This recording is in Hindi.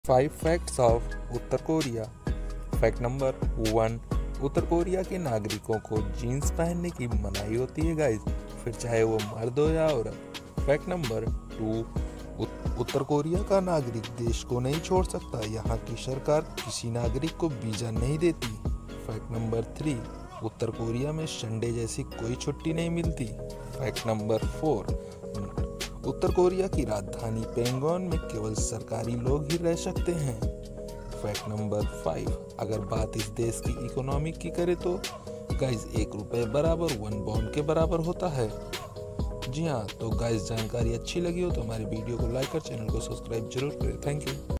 5 फैक्ट्स ऑफ उत्तर कोरिया। फैक्ट नंबर 1, उत्तर कोरिया के नागरिकों को जीन्स पहनने की मनाही होती है गाइस, फिर चाहे वो मर्द हो या औरत। फैक्ट नंबर 2, उत्तर कोरिया का नागरिक देश को नहीं छोड़ सकता, यहाँ की सरकार किसी नागरिक को वीजा नहीं देती। फैक्ट नंबर 3, उत्तर कोरिया में संडे जैसी कोई छुट्टी नहीं मिलती। फैक्ट नंबर 4, उत्तर कोरिया की राजधानी पेंगोन में केवल सरकारी लोग ही रह सकते हैं। फैक्ट नंबर 5, अगर बात इस देश की इकोनॉमी की करें तो गाइस 1 रुपये बराबर 1 पॉन्ड के बराबर होता है। जी हाँ, तो गाइस जानकारी अच्छी लगी हो तो हमारे वीडियो को लाइक और चैनल को सब्सक्राइब जरूर करें। Thank you.